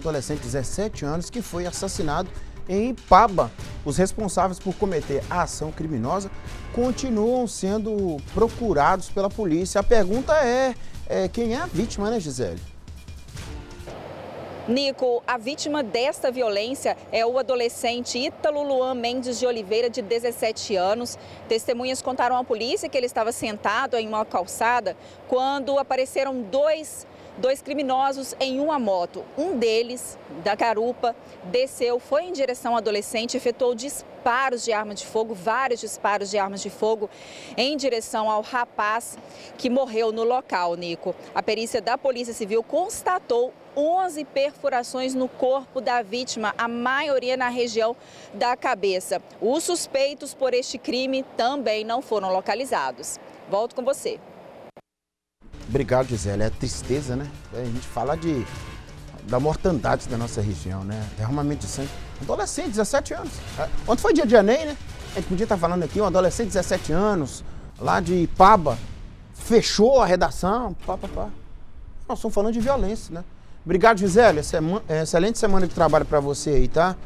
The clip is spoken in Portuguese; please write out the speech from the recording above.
adolescente de 17 anos que foi assassinado em Ipaba. Os responsáveis por cometer a ação criminosa continuam sendo procurados pela polícia. A pergunta é quem é a vítima, né, Gisele? Nico, a vítima desta violência é o adolescente Ítalo Luan Mendes de Oliveira, de 17 anos. Testemunhas contaram à polícia que ele estava sentado em uma calçada quando apareceram dois criminosos em uma moto. Um deles, da garupa, desceu, foi em direção ao adolescente, efetuou disparos de arma de fogo, vários disparos de armas de fogo em direção ao rapaz que morreu no local, Nico. A perícia da Polícia Civil constatou 11 perfurações no corpo da vítima, a maioria na região da cabeça. Os suspeitos por este crime também não foram localizados. Volto com você. Obrigado, Gisele. É tristeza, né? A gente fala da mortandade da nossa região, né? Derramamento de sangue. Adolescente, 17 anos. Ontem foi dia de Enem, né? A gente podia estar falando aqui, um adolescente de 17 anos, lá de Ipaba, fechou a redação. Nós estamos falando de violência, né? Obrigado, Gisele. Excelente semana de trabalho para você aí, tá?